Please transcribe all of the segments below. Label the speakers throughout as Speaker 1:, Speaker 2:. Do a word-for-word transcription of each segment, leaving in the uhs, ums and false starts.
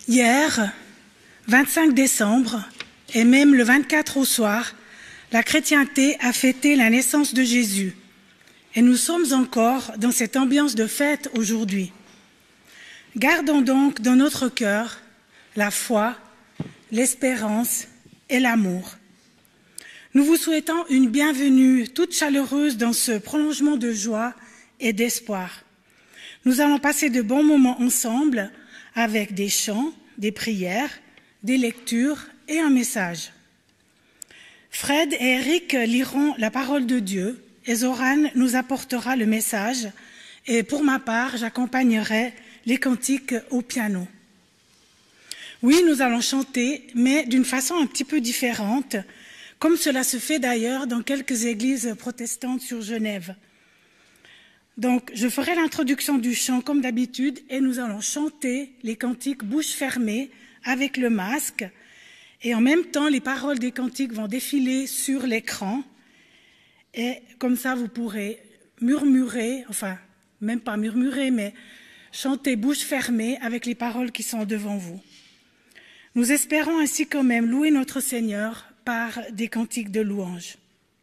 Speaker 1: Hier, vingt-cinq décembre, et même le vingt-quatre au soir, la chrétienté a fêté la naissance de Jésus. Et nous sommes encore dans cette ambiance de fête aujourd'hui. Gardons donc dans notre cœur la foi, l'espérance et l'amour. Nous vous souhaitons une bienvenue toute chaleureuse dans ce prolongement de joie et d'espoir. Nous allons passer de bons moments ensemble avec des chants, des prières, des lectures et un message. Fred et Eric liront la parole de Dieu et Zoran nous apportera le message et pour ma part, j'accompagnerai les cantiques au piano. Oui, nous allons chanter, mais d'une façon un petit peu différente, comme cela se fait d'ailleurs dans quelques églises protestantes sur Genève. Donc, je ferai l'introduction du chant comme d'habitude et nous allons chanter les cantiques bouche fermée avec le masque. Et en même temps, les paroles des cantiques vont défiler sur l'écran. Et comme ça, vous pourrez murmurer, enfin, même pas murmurer, mais chanter bouche fermée avec les paroles qui sont devant vous. Nous espérons ainsi quand même louer notre Seigneur par des cantiques de louange.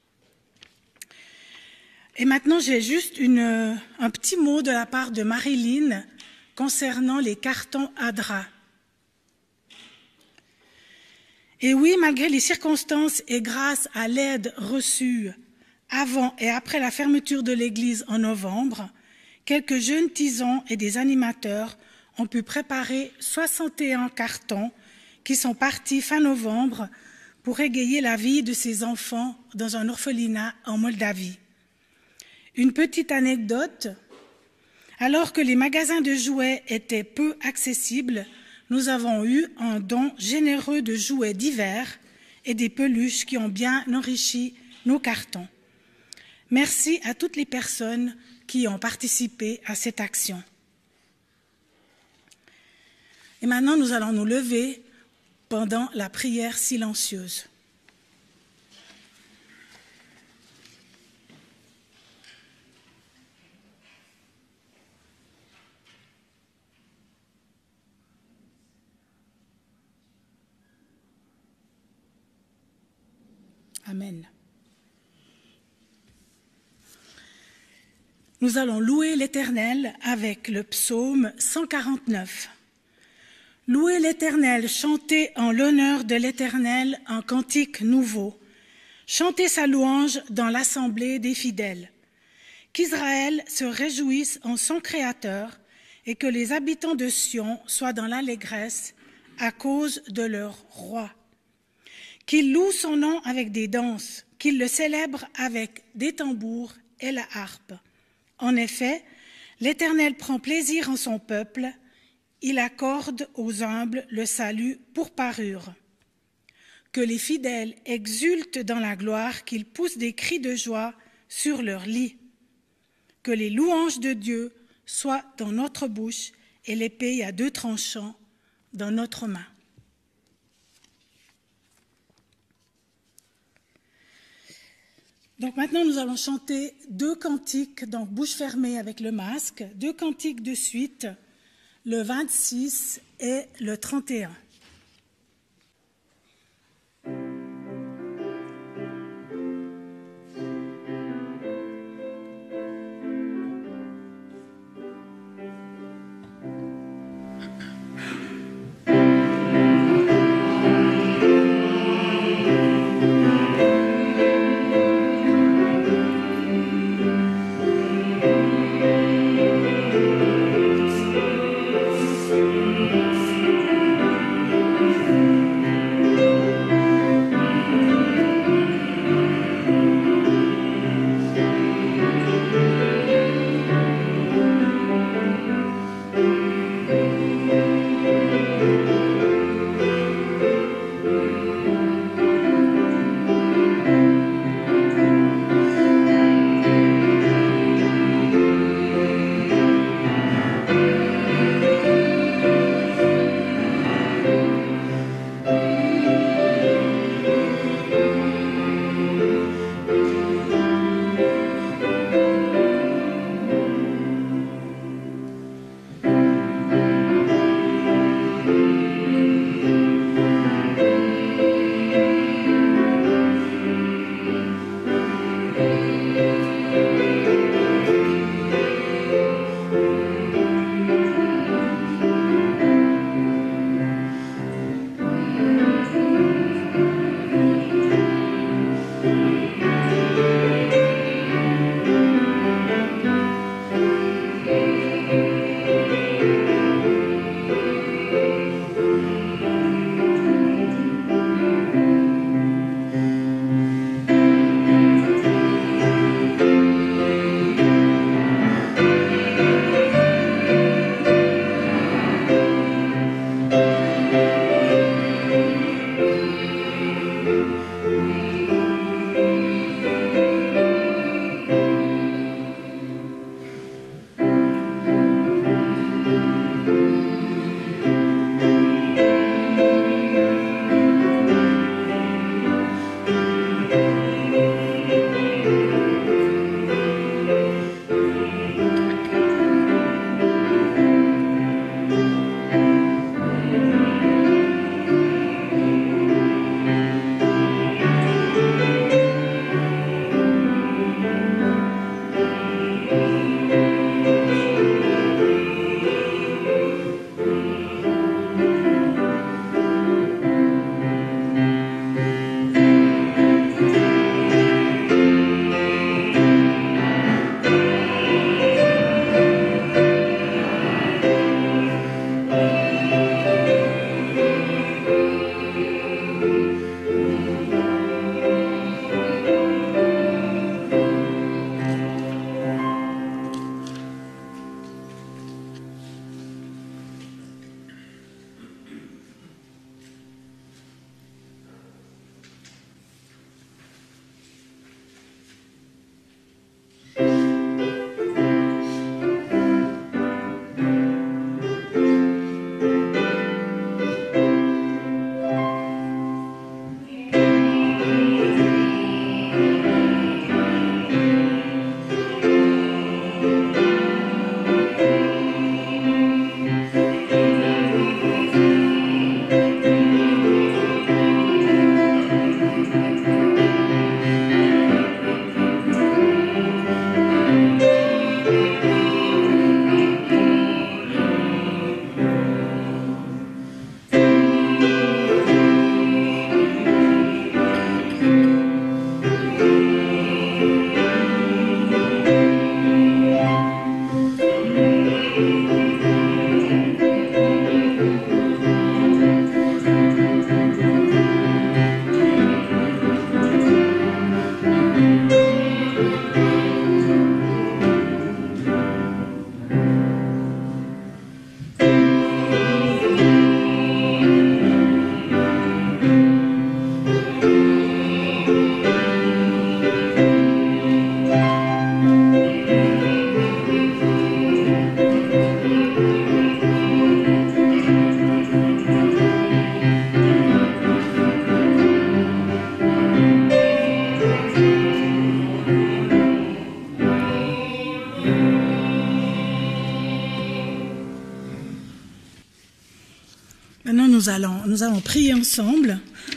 Speaker 1: Et maintenant, j'ai juste une, un petit mot de la part de Marilyn concernant les cartons A D R A. Et oui, malgré les circonstances et grâce à l'aide reçue avant et après la fermeture de l'église en novembre, quelques jeunes tisans et des animateurs ont pu préparer soixante et un cartons qui sont partis fin novembre pour égayer la vie de ces enfants dans un orphelinat en Moldavie. Une petite anecdote, alors que les magasins de jouets étaient peu accessibles, nous avons eu un don généreux de jouets divers et des peluches qui ont bien enrichi nos cartons. Merci à toutes les personnes qui ont participé à cette action. Et maintenant, nous allons nous lever pendant la prière silencieuse. Amen. Nous allons louer l'Éternel avec le psaume cent quarante-neuf. Louez l'Éternel, chantez en l'honneur de l'Éternel un cantique nouveau. Chantez sa louange dans l'assemblée des fidèles. Qu'Israël se réjouisse en son Créateur et que les habitants de Sion soient dans l'allégresse à cause de leur roi. Qu'ils louent son nom avec des danses, qu'ils le célèbrent avec des tambours et la harpe. En effet, l'Éternel prend plaisir en son peuple, il accorde aux humbles le salut pour parure. Que les fidèles exultent dans la gloire, qu'ils poussent des cris de joie sur leur lit. Que les louanges de Dieu soient dans notre bouche et l'épée à deux tranchants dans notre main. Donc maintenant, nous allons chanter deux cantiques, donc bouche fermée avec le masque, deux cantiques de suite, le vingt-six et le trente et un.
Speaker 2: Thank you.
Speaker 1: nous allons, nous allons prier ensemble.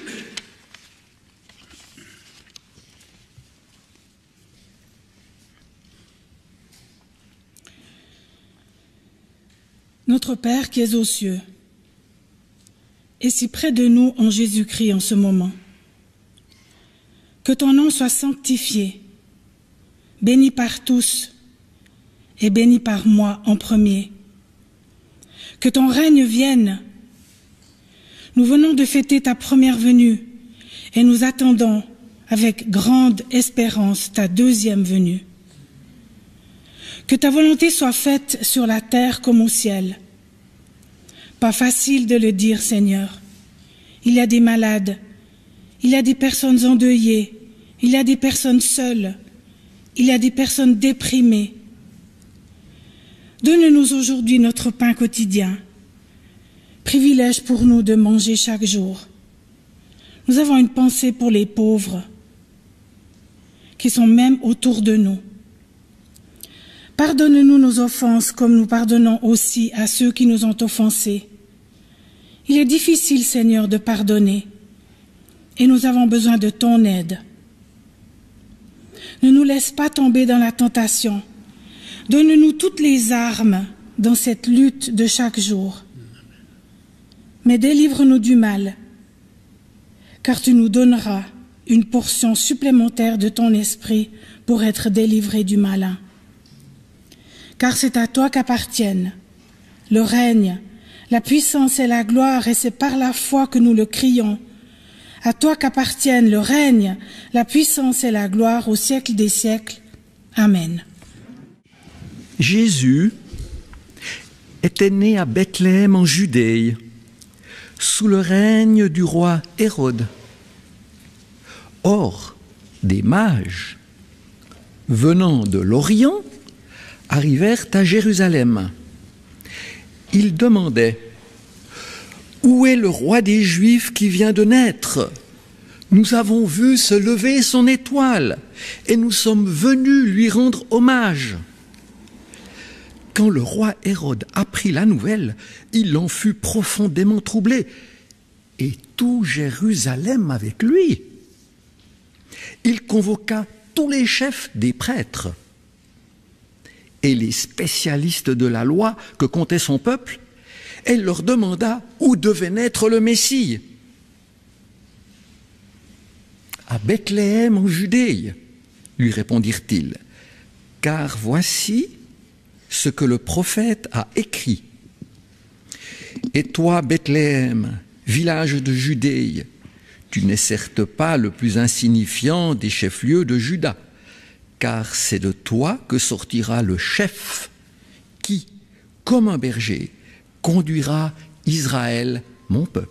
Speaker 1: Notre Père qui es aux cieux, et si près de nous en Jésus-Christ en ce moment, que ton nom soit sanctifié, béni par tous et béni par moi en premier. Que ton règne vienne. Nous venons de fêter ta première venue et nous attendons avec grande espérance ta deuxième venue. Que ta volonté soit faite sur la terre comme au ciel. Pas facile de le dire, Seigneur. Il y a des malades, il y a des personnes endeuillées, il y a des personnes seules, il y a des personnes déprimées. Donne-nous aujourd'hui notre pain quotidien. Privilège pour nous de manger chaque jour. Nous avons une pensée pour les pauvres qui sont même autour de nous. Pardonne-nous nos offenses comme nous pardonnons aussi à ceux qui nous ont offensés. Il est difficile, Seigneur, de pardonner et nous avons besoin de ton aide. Ne nous laisse pas tomber dans la tentation. Donne-nous toutes les armes dans cette lutte de chaque jour. Mais délivre-nous du mal, car tu nous donneras une portion supplémentaire de ton esprit pour être délivrés du malin. Car c'est à toi qu'appartiennent le règne, la puissance et la gloire, et c'est par la foi que nous le crions. À toi qu'appartiennent le règne, la puissance et la gloire au siècle des siècles. Amen.
Speaker 2: Jésus était né à Bethléem en Judée, sous le règne du roi Hérode. Or, des mages, venant de l'Orient, arrivèrent à Jérusalem. Ils demandaient « Où est le roi des Juifs qui vient de naître ? Nous avons vu se lever son étoile et nous sommes venus lui rendre hommage. » Quand le roi Hérode apprit la nouvelle, il en fut profondément troublé, et tout Jérusalem avec lui. Il convoqua tous les chefs des prêtres et les spécialistes de la loi que comptait son peuple, et leur demanda où devait naître le Messie. « À Bethléem en Judée, lui répondirent-ils, car voici ce que le prophète a écrit. Et toi, Bethléem, village de Judée, tu n'es certes pas le plus insignifiant des chefs-lieux de Juda, car c'est de toi que sortira le chef qui, comme un berger, conduira Israël, mon peuple. »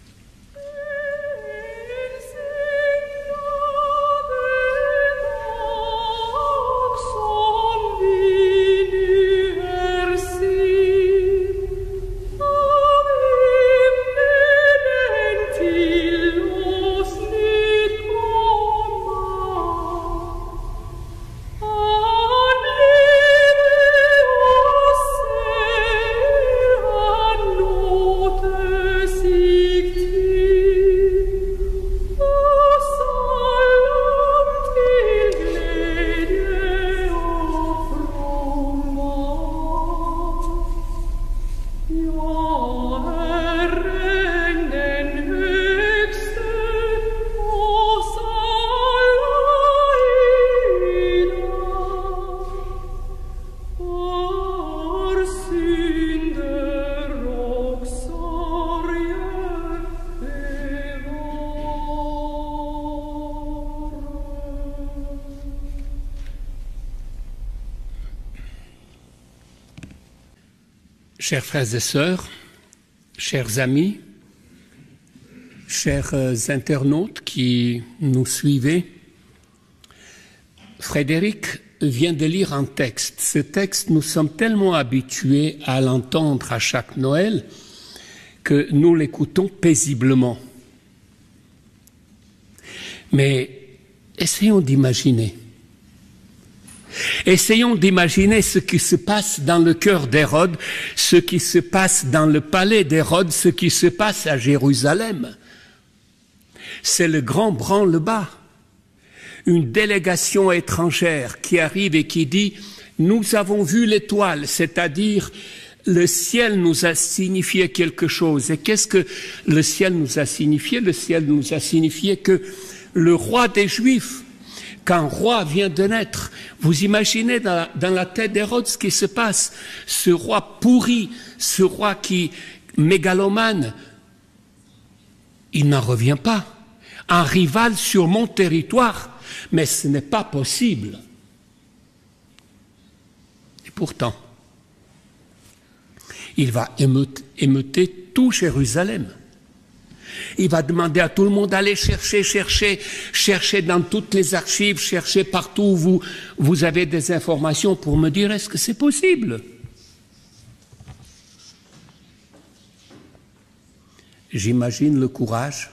Speaker 3: Chers frères et sœurs, chers amis, chers internautes qui nous suivez, Frédéric vient de lire un texte. Ce texte, nous sommes tellement habitués à l'entendre à chaque Noël que nous l'écoutons paisiblement. Mais essayons d'imaginer. Essayons d'imaginer ce qui se passe dans le cœur d'Hérode, ce qui se passe dans le palais d'Hérode, ce qui se passe à Jérusalem. C'est le grand branle-bas. Une délégation étrangère qui arrive et qui dit « Nous avons vu l'étoile », c'est-à-dire le ciel nous a signifié quelque chose. Et qu'est-ce que le ciel nous a signifié? Le ciel nous a signifié que le roi des Juifs, qu'un roi vient de naître, vous imaginez dans la, dans la tête d'Hérode ce qui se passe. Ce roi pourri, ce roi qui, mégalomane, il n'en revient pas. Un rival sur mon territoire, mais ce n'est pas possible. Et pourtant, il va émeuter, émeuter tout Jérusalem. Il va demander à tout le monde d'aller chercher, chercher, chercher dans toutes les archives, chercher partout où vous, vous avez des informations pour me dire est-ce que c'est possible? J'imagine le courage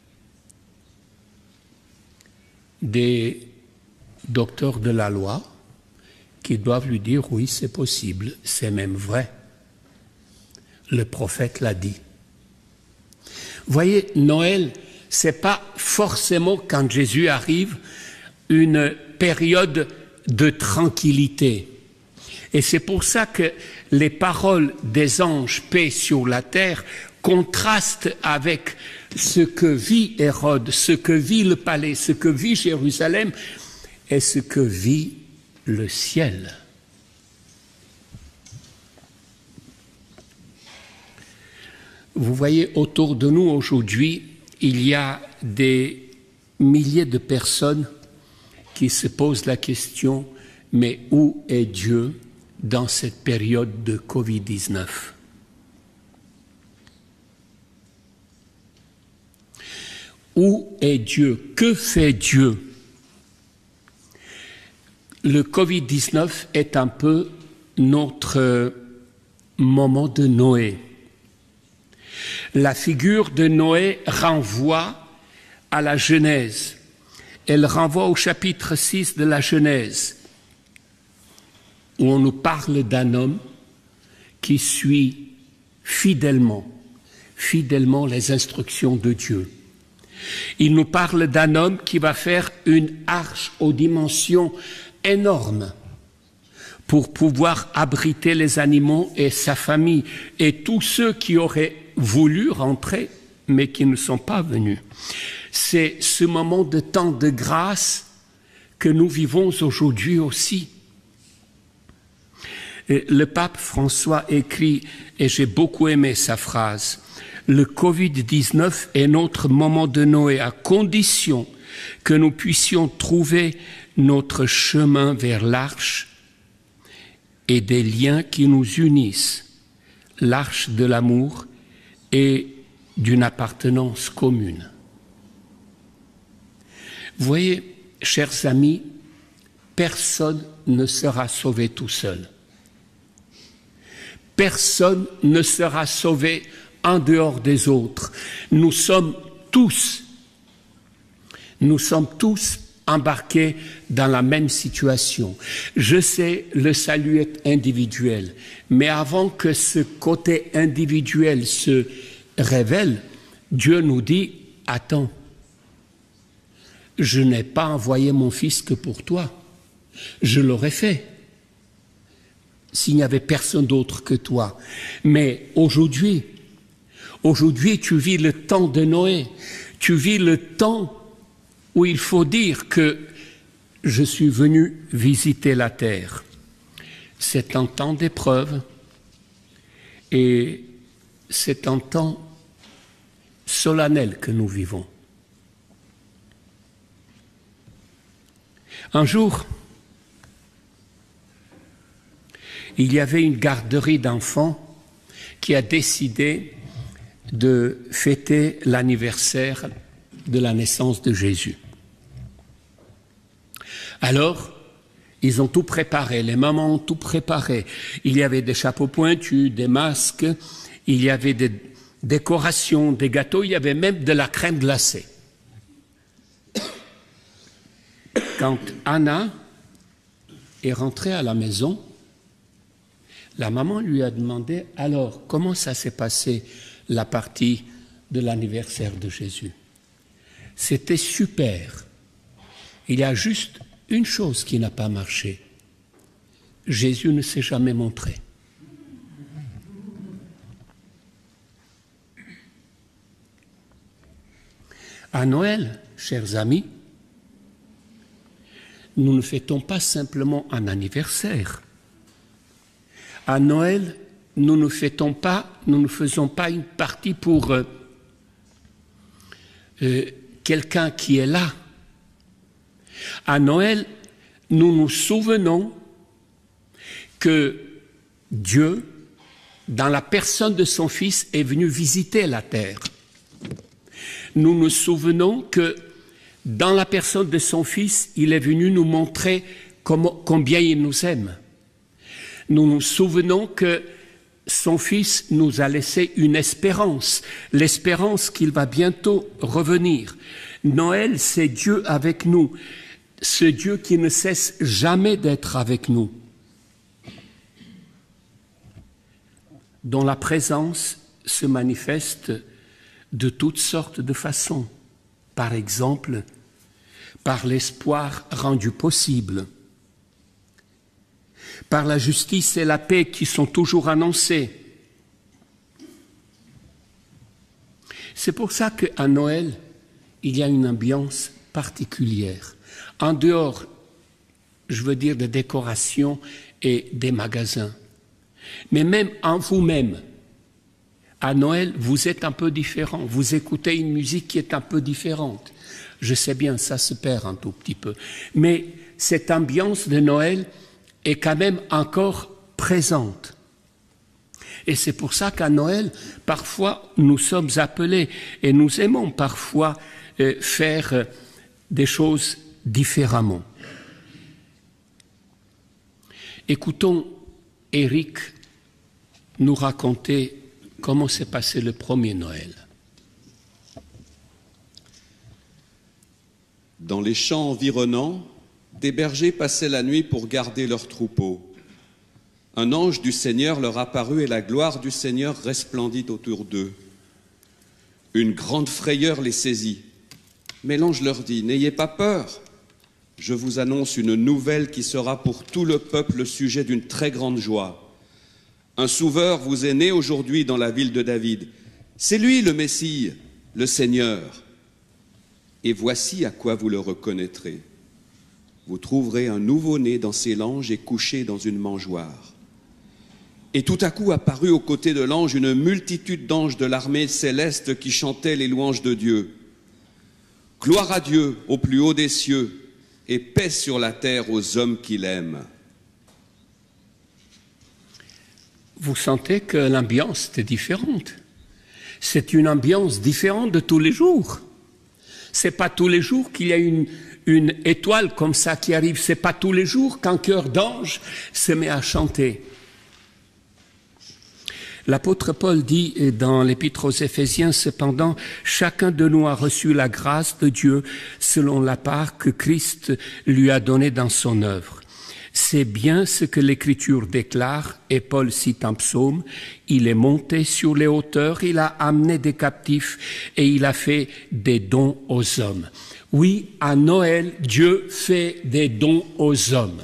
Speaker 3: des docteurs de la loi qui doivent lui dire oui, c'est possible, c'est même vrai. Le prophète l'a dit. Vous voyez, Noël, c'est pas forcément quand Jésus arrive une période de tranquillité. Et c'est pour ça que les paroles des anges paix sur la terre contrastent avec ce que vit Hérode, ce que vit le palais, ce que vit Jérusalem et ce que vit le ciel. Vous voyez, autour de nous aujourd'hui, il y a des milliers de personnes qui se posent la question, mais où est Dieu dans cette période de covid dix-neuf? Où est Dieu? Que fait Dieu? Le covid dix-neuf est un peu notre moment de Noé. La figure de Noé renvoie à la Genèse. Elle renvoie au chapitre six de la Genèse, où on nous parle d'un homme qui suit fidèlement, fidèlement les instructions de Dieu. Il nous parle d'un homme qui va faire une arche aux dimensions énormes pour pouvoir abriter les animaux et sa famille et tous ceux qui auraient voulu rentrer mais qui ne sont pas venus. C'est ce moment de temps de grâce que nous vivons aujourd'hui aussi. Et le pape François écrit, et j'ai beaucoup aimé sa phrase, « Le covid dix-neuf est notre moment de Noé à condition que nous puissions trouver notre chemin vers l'arche et des liens qui nous unissent, l'arche de l'amour et d'une appartenance commune. » Vous voyez, chers amis, personne ne sera sauvé tout seul. Personne ne sera sauvé en dehors des autres. Nous sommes tous, nous sommes tous embarqués dans la même situation. Je sais, le salut est individuel, mais avant que ce côté individuel se révèle, Dieu nous dit, attends, je n'ai pas envoyé mon fils que pour toi. Je l'aurais fait s'il n'y avait personne d'autre que toi. Mais aujourd'hui, aujourd'hui, tu vis le temps de Noé. Tu vis le temps où il faut dire que je suis venu visiter la terre. C'est un temps d'épreuve et c'est un temps solennel que nous vivons. Un jour, il y avait une garderie d'enfants qui a décidé de fêter l'anniversaire de la naissance de Jésus. Alors, ils ont tout préparé, les mamans ont tout préparé. Il y avait des chapeaux pointus, des masques, il y avait des décorations, des gâteaux, il y avait même de la crème glacée. Quand Anna est rentré à la maison, la maman lui a demandé « Alors, comment ça s'est passé la partie de l'anniversaire de Jésus ?» C'était super. Il y a juste une chose qui n'a pas marché. Jésus ne s'est jamais montré. À Noël, chers amis, nous ne fêtons pas simplement un anniversaire. À Noël, nous ne fêtons pas, nous ne faisons pas une partie pour euh, euh, quelqu'un qui est là. À Noël, nous nous souvenons que Dieu, dans la personne de son Fils, est venu visiter la terre. Nous nous souvenons que dans la personne de son Fils, il est venu nous montrer comment, combien il nous aime. Nous nous souvenons que son Fils nous a laissé une espérance, l'espérance qu'il va bientôt revenir. Noël, c'est Dieu avec nous, ce Dieu qui ne cesse jamais d'être avec nous, dont la présence se manifeste de toutes sortes de façons. Par exemple, par l'espoir rendu possible, par la justice et la paix qui sont toujours annoncées. C'est pour ça qu'à Noël, il y a une ambiance particulière. En dehors, je veux dire, des décorations et des magasins. Mais même en vous-même, à Noël, vous êtes un peu différent. Vous écoutez une musique qui est un peu différente. Je sais bien, ça se perd un tout petit peu. Mais cette ambiance de Noël est quand même encore présente. Et c'est pour ça qu'à Noël, parfois, nous sommes appelés et nous aimons parfois euh, faire euh, des choses différemment. Écoutons Éric nous raconter comment s'est passé le premier Noël.
Speaker 4: Dans les champs environnants, des bergers passaient la nuit pour garder leurs troupeaux. Un ange du Seigneur leur apparut et la gloire du Seigneur resplendit autour d'eux. Une grande frayeur les saisit. Mais l'ange leur dit « N'ayez pas peur, je vous annonce une nouvelle qui sera pour tout le peuple le sujet d'une très grande joie. Un sauveur vous est né aujourd'hui dans la ville de David. C'est lui le Messie, le Seigneur. Et voici à quoi vous le reconnaîtrez. Vous trouverez un nouveau-né dans ses langes et couché dans une mangeoire. » Et tout à coup apparut aux côtés de l'ange une multitude d'anges de l'armée céleste qui chantaient les louanges de Dieu. « Gloire à Dieu au plus haut des cieux et paix sur la terre aux hommes qu'il aime. »
Speaker 3: Vous sentez que l'ambiance est différente. C'est une ambiance différente de tous les jours. C'est pas tous les jours qu'il y a une, une étoile comme ça qui arrive. C'est pas tous les jours qu'un chœur d'ange se met à chanter. L'apôtre Paul dit dans l'Épître aux Éphésiens, cependant, chacun de nous a reçu la grâce de Dieu selon la part que Christ lui a donnée dans son œuvre. C'est bien ce que l'Écriture déclare, et Paul cite un psaume, il est monté sur les hauteurs, il a amené des captifs et il a fait des dons aux hommes. Oui, à Noël, Dieu fait des dons aux hommes.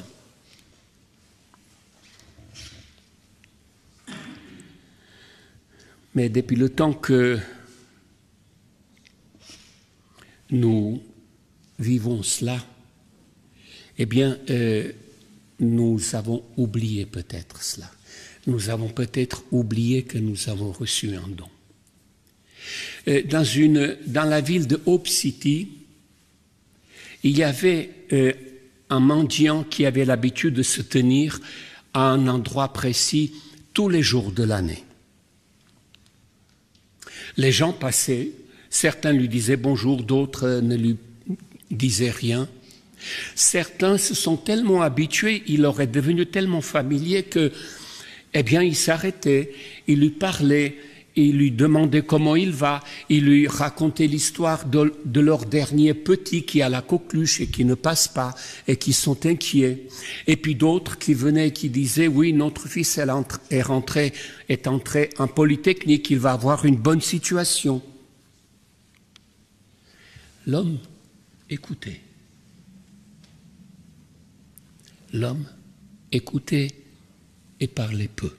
Speaker 3: Mais depuis le temps que nous vivons cela, eh bien, euh, nous avons oublié peut-être cela. Nous avons peut-être oublié que nous avons reçu un don. Euh, dans, une, dans la ville de Hope City, il y avait euh, un mendiant qui avait l'habitude de se tenir à un endroit précis tous les jours de l'année. Les gens passaient, certains lui disaient bonjour, d'autres ne lui disaient rien. Certains se sont tellement habitués, il leur est devenu tellement familier que, eh bien, ils s'arrêtaient, ils lui parlaient, il lui demandait comment il va, il lui racontait l'histoire de, de leur dernier petit qui a la coqueluche et qui ne passe pas et qui sont inquiets. Et puis d'autres qui venaient et qui disaient, oui, notre fils est rentré, est entré en Polytechnique, il va avoir une bonne situation. L'homme écoutait. L'homme écoutait et parlait peu.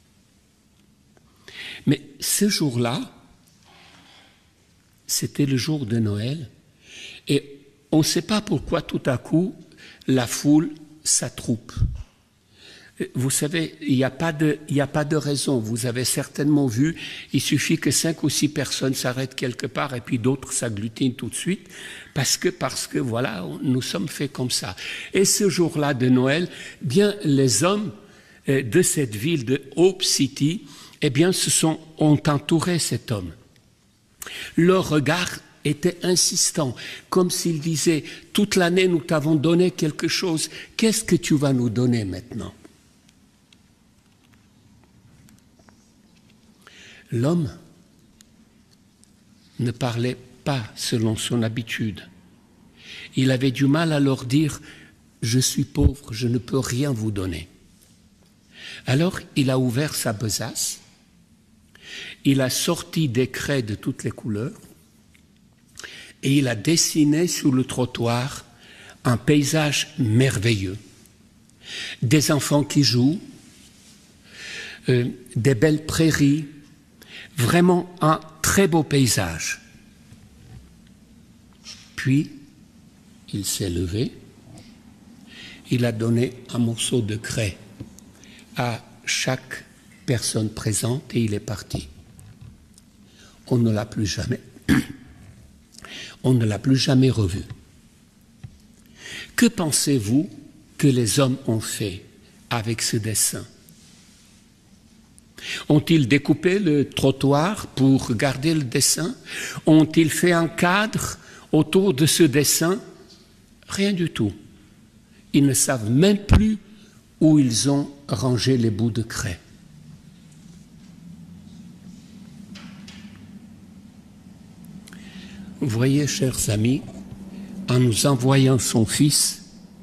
Speaker 3: Mais ce jour-là, c'était le jour de Noël, et on ne sait pas pourquoi tout à coup la foule s'attroupe. Vous savez, il n'y a pas de, il n'y a pas de raison. Vous avez certainement vu, il suffit que cinq ou six personnes s'arrêtent quelque part et puis d'autres s'agglutinent tout de suite parce que, parce que voilà, nous sommes faits comme ça. Et ce jour-là de Noël, bien, les hommes de cette ville de Hope City, eh bien, se sont, ont entouré cet homme. Leur regard était insistant, comme s'ils disaient, toute l'année nous t'avons donné quelque chose, qu'est-ce que tu vas nous donner maintenant? L'homme ne parlait pas selon son habitude. Il avait du mal à leur dire « Je suis pauvre, je ne peux rien vous donner ». Alors il a ouvert sa besace, il a sorti des craies de toutes les couleurs et il a dessiné sur le trottoir un paysage merveilleux. Des enfants qui jouent, euh, des belles prairies, vraiment un très beau paysage. Puis, il s'est levé, il a donné un morceau de craie à chaque personne présente et il est parti. On ne l'a plus jamais, on ne l'a plus jamais revu. Que pensez-vous que les hommes ont fait avec ce dessin? Ont-ils découpé le trottoir pour garder le dessin? Ont-ils fait un cadre autour de ce dessin? Rien du tout. Ils ne savent même plus où ils ont rangé les bouts de craie. Vous voyez, chers amis, en nous envoyant son Fils,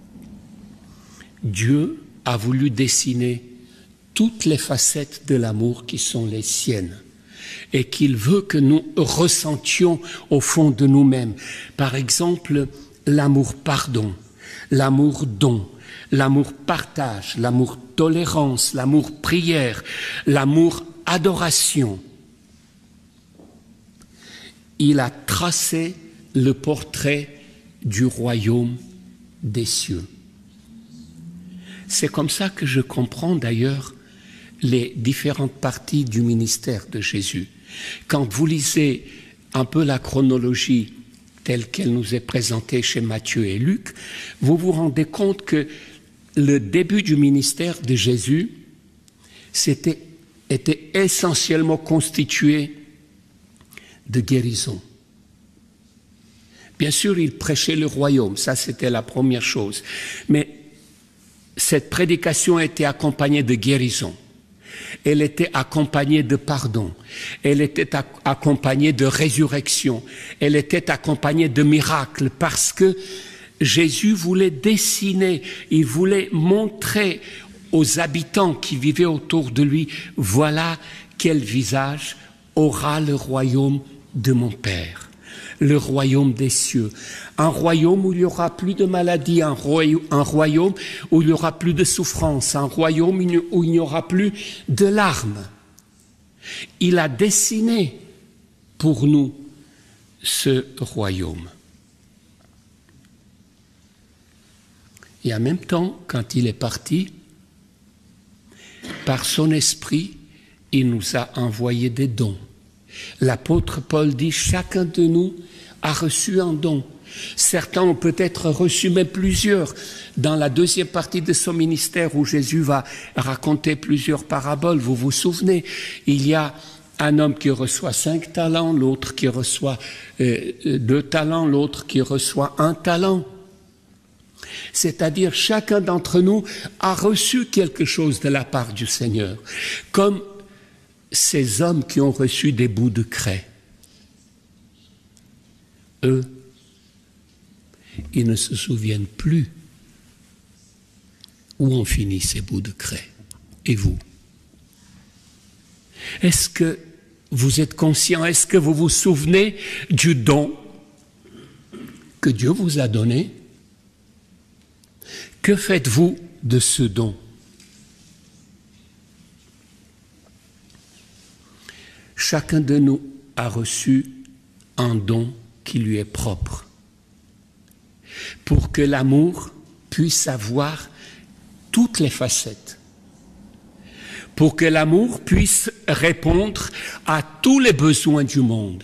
Speaker 3: Dieu a voulu dessiner toutes les facettes de l'amour qui sont les siennes et qu'il veut que nous ressentions au fond de nous-mêmes. Par exemple, l'amour pardon, l'amour don, l'amour partage, l'amour tolérance, l'amour prière, l'amour adoration. Il a tracé le portrait du royaume des cieux. C'est comme ça que je comprends d'ailleurs les différentes parties du ministère de Jésus. Quand vous lisez un peu la chronologie telle qu'elle nous est présentée chez Matthieu et Luc, vous vous rendez compte que le début du ministère de Jésus c'était, était essentiellement constitué de guérison. Bien sûr, il prêchait le royaume, ça c'était la première chose. Mais cette prédication était accompagnée de guérison. Elle était accompagnée de pardon. Elle était accompagnée de résurrection. Elle était accompagnée de miracles parce que Jésus voulait dessiner, il voulait montrer aux habitants qui vivaient autour de lui, voilà quel visage aura le royaume de mon Père, le royaume des cieux. Un royaume où il n'y aura plus de maladie, un royaume, un royaume où il n'y aura plus de souffrance, un royaume où il n'y aura plus de larmes. Il a dessiné pour nous ce royaume. Et en même temps, quand il est parti, par son esprit, il nous a envoyé des dons. L'apôtre Paul dit, chacun de nous a reçu un don. Certains ont peut-être reçu même plusieurs. Dans la deuxième partie de son ministère où Jésus va raconter plusieurs paraboles, vous vous souvenez, il y a un homme qui reçoit cinq talents, l'autre qui reçoit euh, deux talents, l'autre qui reçoit un talent. C'est-à-dire chacun d'entre nous a reçu quelque chose de la part du Seigneur. Comme ces hommes qui ont reçu des bouts de craie, eux, ils ne se souviennent plus où ont fini ces bouts de craie. Et vous? Est-ce que vous êtes conscient, est-ce que vous vous souvenez du don que Dieu vous a donné? Que faites-vous de ce don? Chacun de nous a reçu un don qui lui est propre, pour que l'amour puisse avoir toutes les facettes, pour que l'amour puisse répondre à tous les besoins du monde.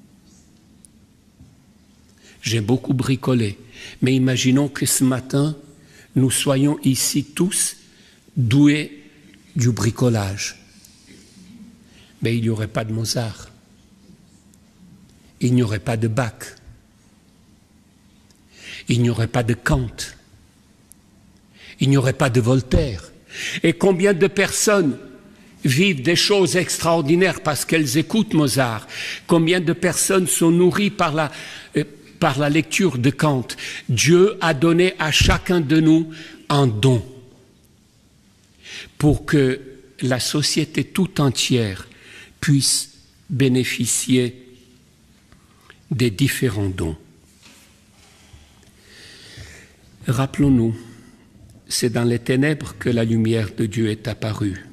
Speaker 3: J'ai beaucoup bricolé, mais imaginons que ce matin, nous soyons ici tous doués du bricolage. Mais il n'y aurait pas de Mozart, il n'y aurait pas de Bach, il n'y aurait pas de Kant, il n'y aurait pas de Voltaire. Et combien de personnes vivent des choses extraordinaires parce qu'elles écoutent Mozart? Combien de personnes sont nourries par la, euh, par la lecture de Kant? Dieu a donné à chacun de nous un don pour que la société tout entière puisse bénéficier des différents dons. Rappelons-nous, c'est dans les ténèbres que la lumière de Dieu est apparue.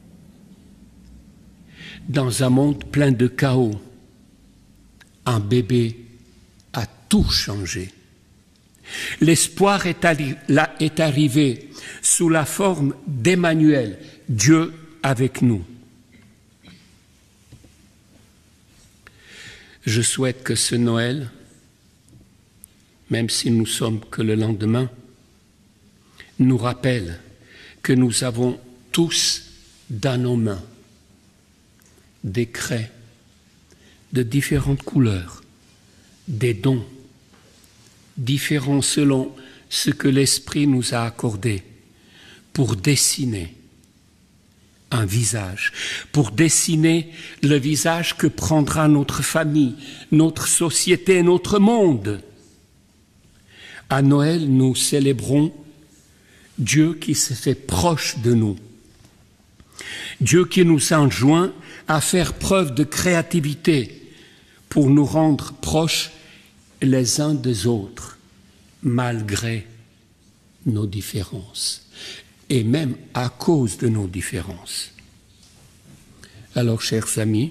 Speaker 3: Dans un monde plein de chaos, un bébé a tout changé. L'espoir est, arri- là, est arrivé sous la forme d'Emmanuel, Dieu avec nous. Je souhaite que ce Noël, même si nous sommes que le lendemain, nous rappelle que nous avons tous dans nos mains des craies de différentes couleurs, des dons différents selon ce que l'Esprit nous a accordé pour dessiner un visage, pour dessiner le visage que prendra notre famille, notre société, notre monde. À Noël, nous célébrons Dieu qui s'est fait proche de nous, Dieu qui nous enjoint à faire preuve de créativité pour nous rendre proches les uns des autres, malgré nos différences, et même à cause de nos différences. Alors, chers amis,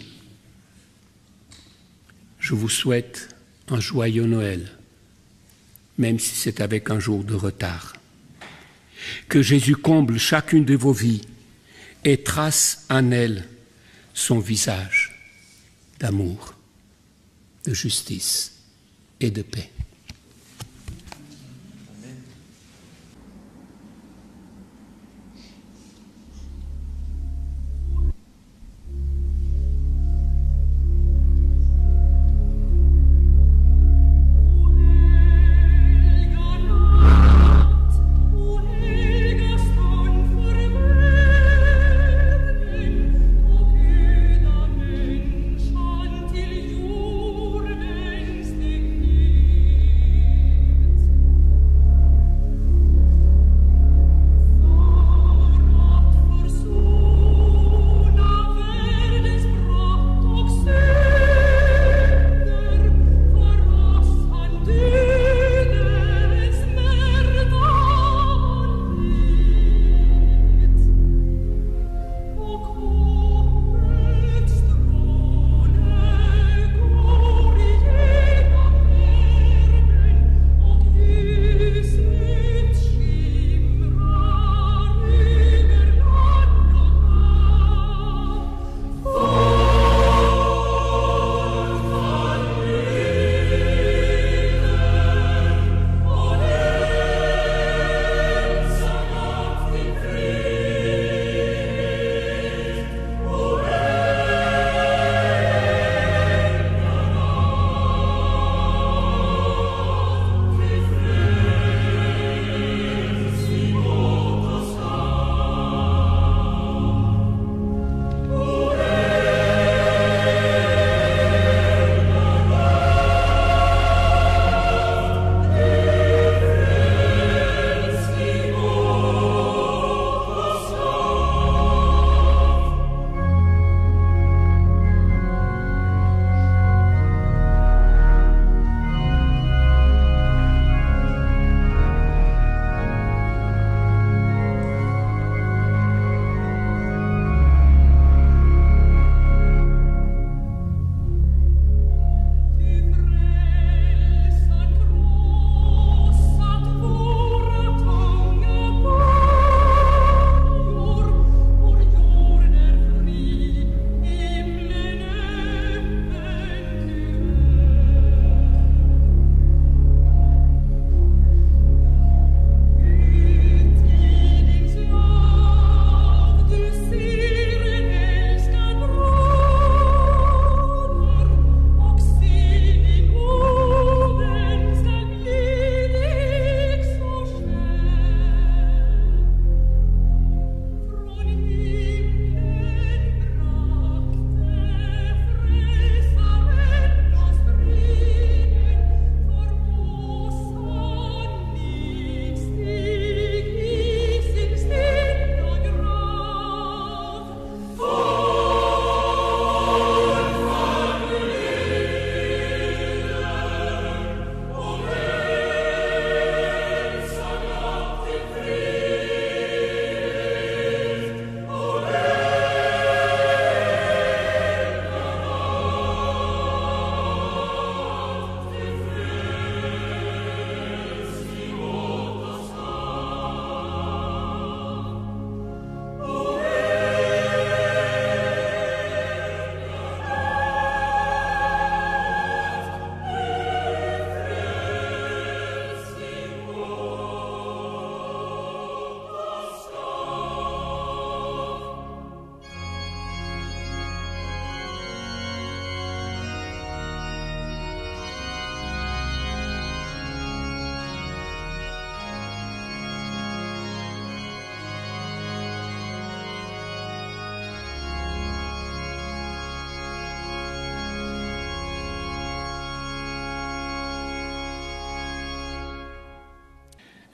Speaker 3: je vous souhaite un joyeux Noël, même si c'est avec un jour de retard. Que Jésus comble chacune de vos vies et trace en elle son visage d'amour, de justice et de paix.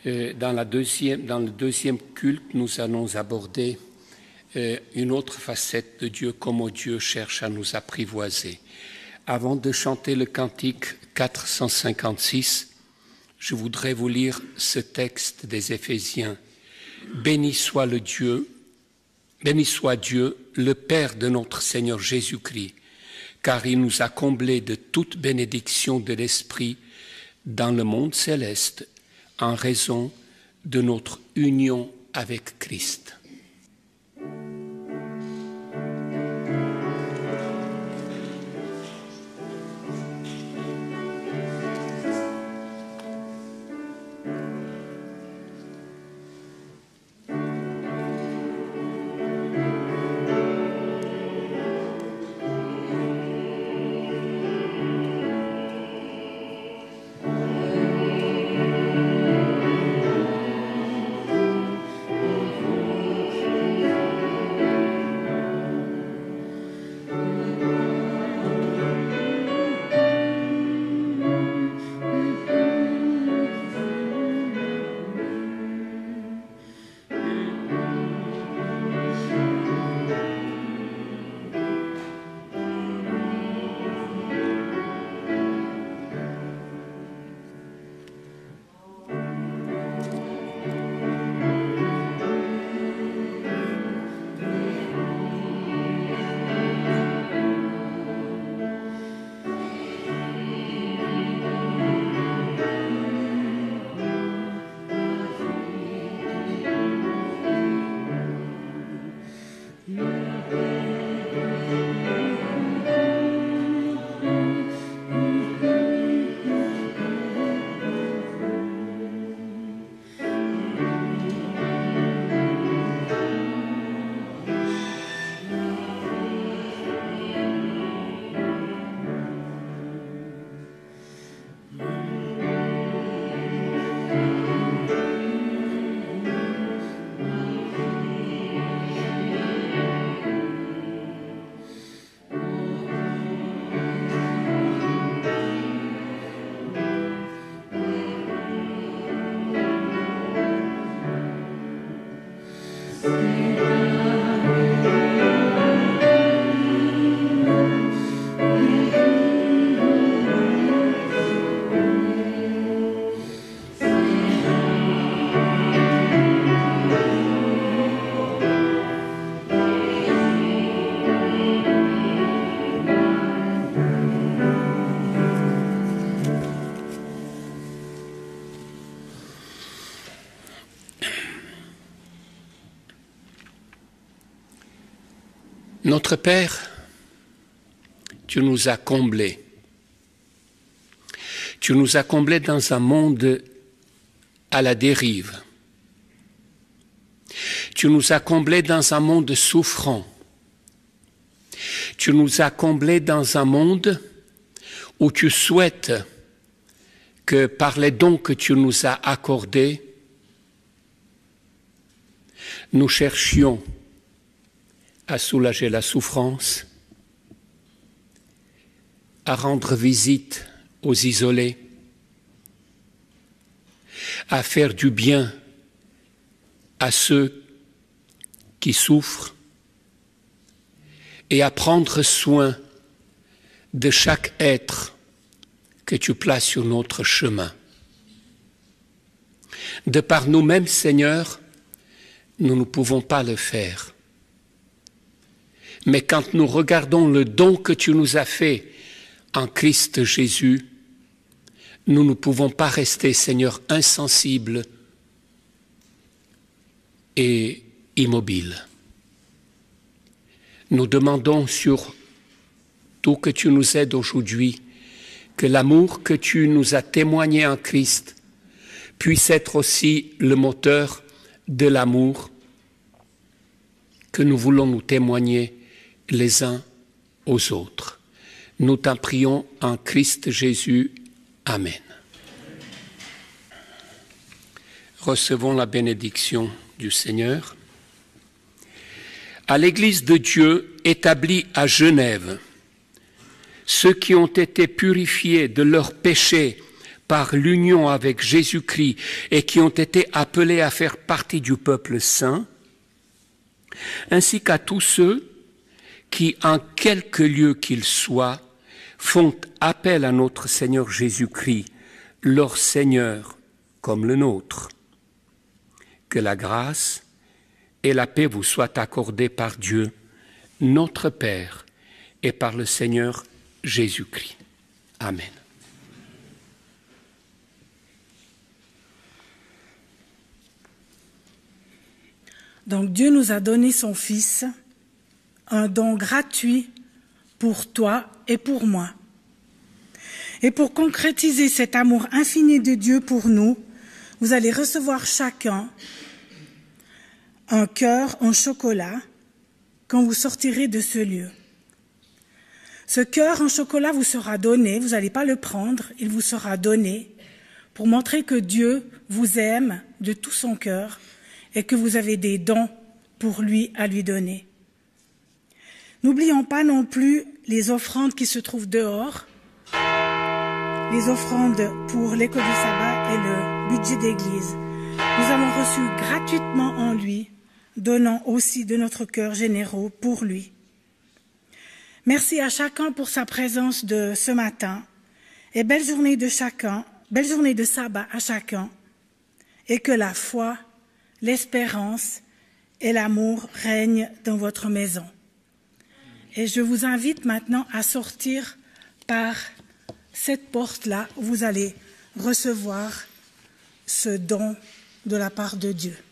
Speaker 3: Euh, dans, la deuxième, dans le deuxième culte, nous allons aborder euh, une autre facette de Dieu, comment Dieu cherche à nous apprivoiser. Avant de chanter le cantique quatre cent cinquante-six, je voudrais vous lire ce texte des Éphésiens. Béni soit le Dieu, béni soit Dieu, le Père de notre Seigneur Jésus-Christ, car il nous a comblés de toute bénédiction de l'Esprit dans le monde céleste, en raison de notre union avec Christ. Notre Père, tu nous as comblés. Tu nous as comblés dans un monde à la dérive. Tu nous as comblés dans un monde souffrant. Tu nous as comblés dans un monde où tu souhaites que par les dons que tu nous as accordés, nous cherchions à soulager la souffrance, à rendre visite aux isolés, à faire du bien à ceux qui souffrent et à prendre soin de chaque être que tu places sur notre chemin. De par nous-mêmes, Seigneur, nous ne pouvons pas le faire. Mais quand nous regardons le don que tu nous as fait en Christ Jésus, nous ne pouvons pas rester, Seigneur, insensibles et immobiles. Nous demandons sur tout que tu nous aides aujourd'hui, que l'amour que tu nous as témoigné en Christ puisse être aussi le moteur de l'amour que nous voulons nous témoigner les uns aux autres. Nous t'en prions en Christ Jésus. Amen. Recevons la bénédiction du Seigneur. À l'Église de Dieu établie à Genève, ceux qui ont été purifiés de leurs péchés par l'union avec Jésus-Christ et qui ont été appelés à faire partie du peuple saint, ainsi qu'à tous ceux qui, en quelque lieu qu'ils soient, font appel à notre Seigneur Jésus-Christ, leur Seigneur comme le nôtre. Que la grâce et la paix vous soient accordées par Dieu, notre Père, et par le Seigneur Jésus-Christ. Amen.
Speaker 1: Donc Dieu nous a donné son Fils, un don gratuit pour toi et pour moi. Et pour concrétiser cet amour infini de Dieu pour nous, vous allez recevoir chacun un cœur en chocolat quand vous sortirez de ce lieu. Ce cœur en chocolat vous sera donné, vous n'allez pas le prendre, il vous sera donné pour montrer que Dieu vous aime de tout son cœur et que vous avez des dons pour lui à lui donner. N'oublions pas non plus les offrandes qui se trouvent dehors, les offrandes pour l'école du sabbat et le budget d'église. Nous avons reçu gratuitement en lui, donnant aussi de notre cœur généreux pour lui. Merci à chacun pour sa présence de ce matin et belle journée de chacun, belle journée de sabbat à chacun, et que la foi, l'espérance et l'amour règnent dans votre maison. Et je vous invite maintenant à sortir par cette porte-là où vous allez recevoir ce don de la part de Dieu.